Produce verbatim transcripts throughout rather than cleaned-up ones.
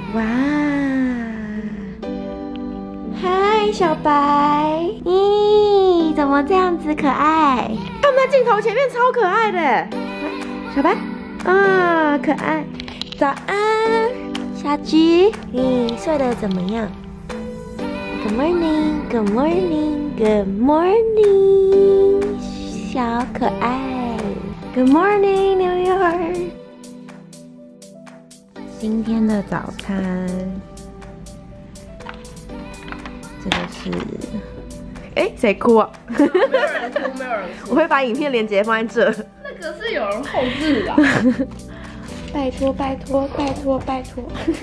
哇！嗨，小白，咦，怎么这样子可爱？他们在镜头前面超可爱的，小白啊，可爱。早安，小橘，你睡得怎么样 ？Good morning, good morning, good morning， 小可爱。Good morning, New York。今天的早餐，这个是，哎，谁哭啊？ 没有人哭，没有人哭。 我会把影片连结放在这。 那个是有人后置的。 拜托拜托拜托拜托！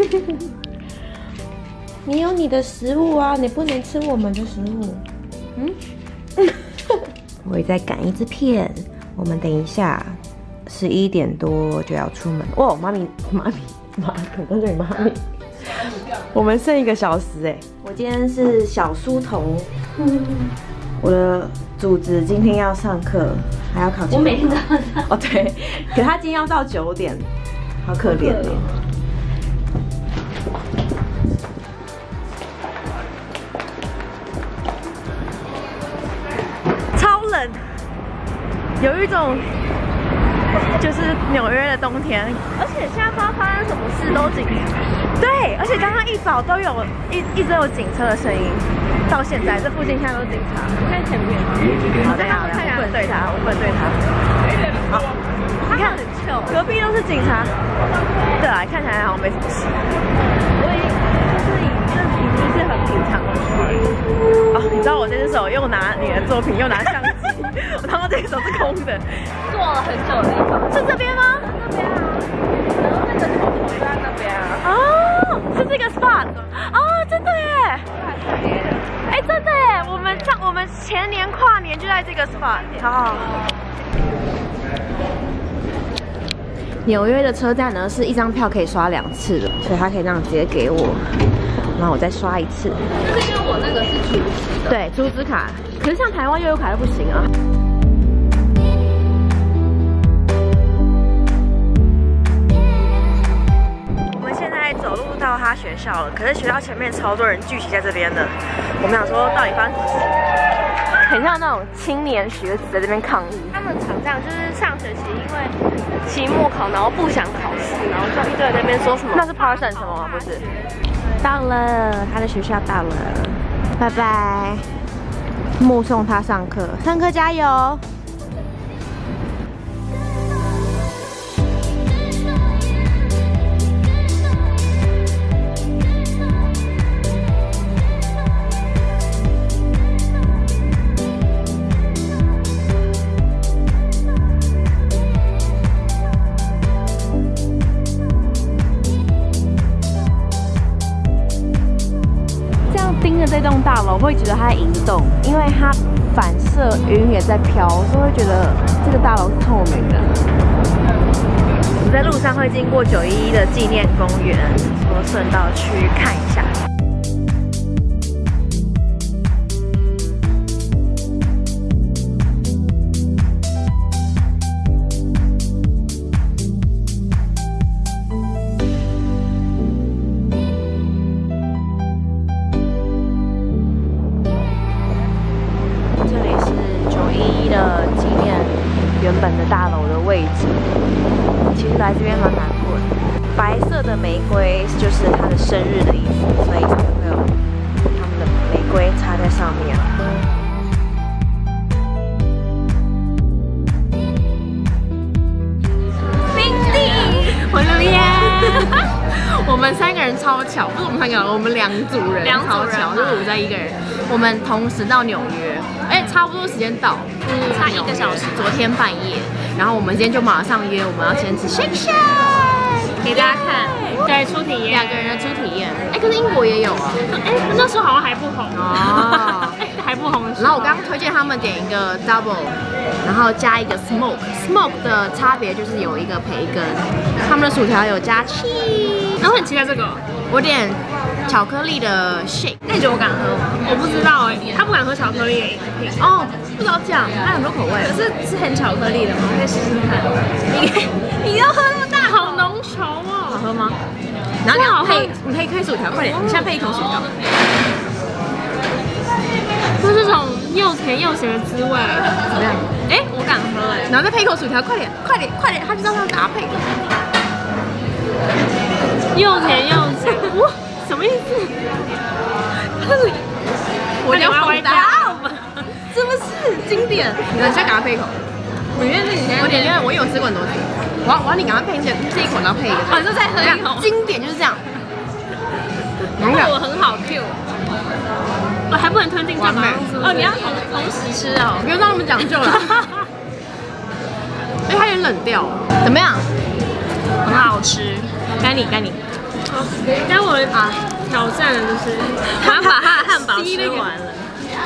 你有你的食物啊，你不能吃我们的食物。嗯，我也在赶一支片，我们等一下十一点多就要出门。哇，妈咪妈咪妈，我跟着你妈咪。我们剩一个小时哎。我今天是小书童，我的主子今天要上课，还要考期末考。 我每天都要上。 哦对，可他今天要到九点。好可怜哦！超冷，有一种就是纽约的冬天，而且现在不知道发生什么事都警察。对，而且刚刚一早都有一一直有警车的声音，到现在这附近现在都是警察。 看前面。 好，等一下，我不能对他，我不能对他。好。你看，隔壁都是警察。对啊，看起来好像没什么事。我已就是已这已经是很平常的事。哦，你知道我这只手又拿你的作品，又拿相机，我他妈这只手是空的。 坐了很久的地方。 是这边吗？ 那边啊。然后那个头头在那边啊。 哦，是这个 spot。哦，真的耶。哎，真的耶！我们上我们前年跨年就在这个 spot。好好。纽约的车站呢，是一张票可以刷两次的，所以他可以这样直接给我，然后我再刷一次。 就是因为我那个是储值的， 对，储值卡。可是像台湾悠游卡又不行啊。我们现在走路到他学校了，可是学校前面超多人聚集在这边的。我们想说，到底发生什么事？很像那种青年学子在这边抗议。 他们常这样，就是上学期因为期末考，然后不想考试，然后就一堆人在那边说什么。 那是 Parson 什么吗？不是。到了，他的学校到了，拜拜。目送他上课，上课加油。盯着这栋大楼，会觉得它在移动，因为它反射云也在飘，所以会觉得这个大楼是透明的。我们在路上会经过九一一的纪念公园，说顺道去看一下。原本的大楼的位置，其实来这边蛮难过的。白色的玫瑰就是它的生日的意思，所以才会有他们的玫瑰插在上面。冰地，我留言。我们三个人超巧，不是我们三个人，我们两组人超巧，就是我在一个人，我们同时到纽约，哎，差不多时间到。嗯，差一个小时。昨天半夜，然后我们今天就马上约，我们要先吃 Shake Shack， 给大家看，对，初体验， 两个人的初体验。哎，可是英国也有啊。 哎，那时候好像还不红哦， 还不红。 然后我刚刚推荐他们点一个 double， 然后加一个 smoke。smoke 的差别就是有一个培根，他们的薯条有加 cheese。 然后很期待这个， 我点巧克力的 shake。 那你觉得我敢喝吗？我不知道哎，他不敢喝巧克力的饮品。 哦，不知道这样，它很多口味。 可是是很巧克力的吗？可以试试看。你你要喝那么大，好浓稠哦。 好喝吗？ 然后你要配，你可以配薯条，快点，你现在配一口薯条。 这是种又甜又咸的滋味， 怎么样？ 哎，我敢喝哎。 然后再配一口薯条，快点，快点，快点，它就这样搭配。 又甜又咸，哇，什么意思？ 我要回答，是不是经典？你们先赶快配一口。我觉得是你先，我点，因为我有吃过很多次。我要我要你赶快配这这一口，然后配一个。 反正再喝一口。 经典就是这样。 我很好 Q。我还不能吞进去吗？哦，你要同同时吃哦， 不用让他们讲究了。哎，它有点冷掉，怎么样？ 很好吃。 该你该你。 该我啊挑战的就是他把他的汉堡吃完了。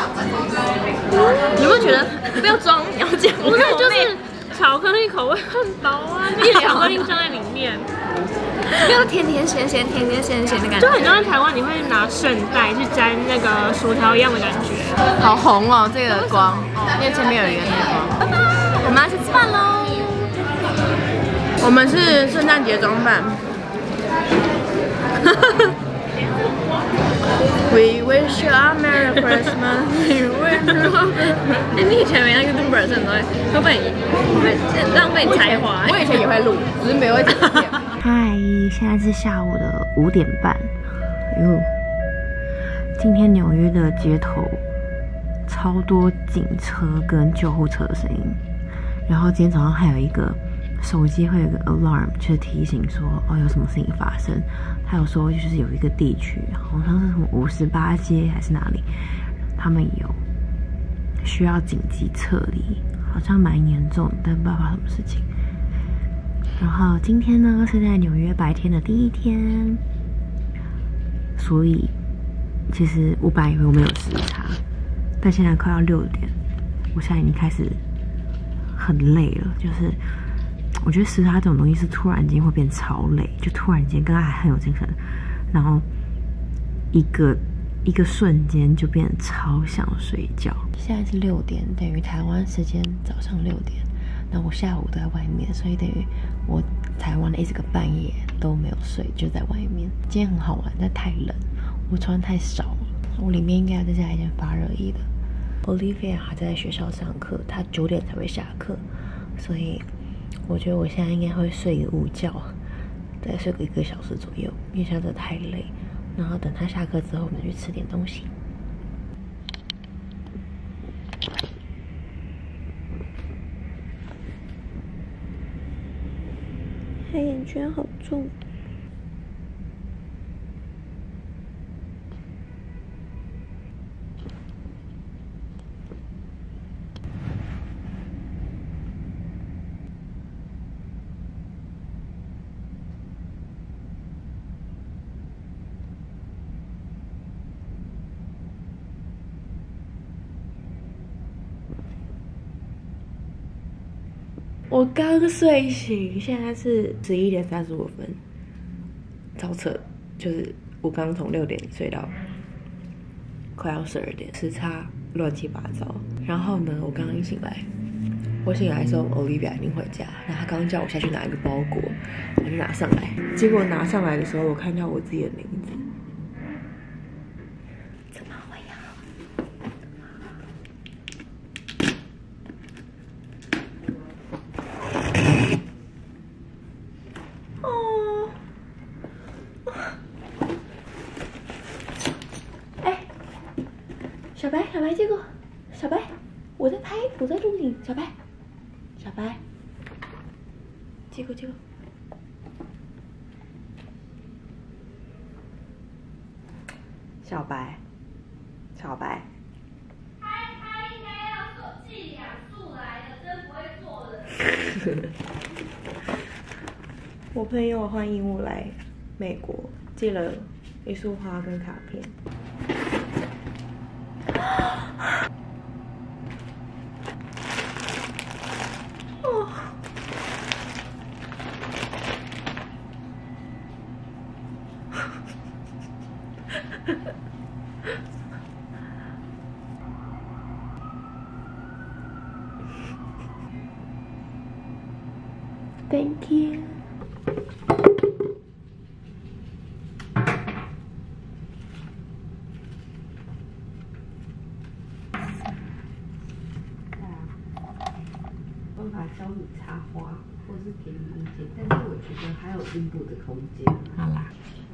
你有没有觉得不要装，你要讲？ 不是，就是巧克力口味汉堡啊，那个巧克力装在里面。 没有甜甜咸咸、甜甜咸咸的感觉， 就很像在台湾你会拿圣代去沾那个薯条一样的感觉。 好红哦，这个光，因为前面有一个那个光。 拜拜，我们要去吃饭喽。 我们是圣诞节装扮。We wish you a Merry Christmas. We wish you. 哎，你以前没那个 YouTuber 真的会被你浪费才华。 我以前也会录，只是没有剪片。嗨，现在是下午的五点半。哟，今天纽约的街头超多警车跟救护车的声音，然后今天早上还有一个手机会有一个 alarm， 就是提醒说哦有什么事情发生。他有说就是有一个地区，好像是什么五十八街还是哪里，他们有需要紧急撤离，好像蛮严重，但不知道发生什么事情。然后今天呢是在纽约白天的第一天，所以其实我本来以为我们有时差，但现在快要六点，我现在已经开始很累了。就是我觉得时差这种东西是突然间会变超累，就突然间刚刚还很有精神，然后一个一个瞬间就变得超想睡觉。现在是六点，等于台湾时间早上六点。那我下午都在外面，所以等于我台湾的一整个半夜都没有睡，就在外面。今天很好玩，但太冷，我穿太少了。我里面应该要再加一件发热衣的。Olivia 还在学校上课，她九点才会下课，所以我觉得我现在应该会睡个午觉，再睡个一个小时左右，因为现在真的太累。然后等她下课之后，我们就去吃点东西。黑眼圈好重。我刚睡醒，现在是十一点三十五分，超扯！就是我刚从六点睡到快要十二点，时差乱七八糟。然后呢，我刚刚一醒来，我醒来的时候 ，Olivia 已经回家，然后她刚刚叫我下去拿一个包裹，我就拿上来。结果拿上来的时候，我看到我自己的名字。怎么会呀？哦，哎，小白，小白，这个，小白，我在拍，我在录影，小白，小白，这个，这个，小白，小白。 他他应该要做寄养素来的，真不会做人。 我朋友换义务来美国，寄了一束花跟卡片。哦。Thank you. 教你插花，或是给你意见，但是我觉得还有进步的空间。 好啦。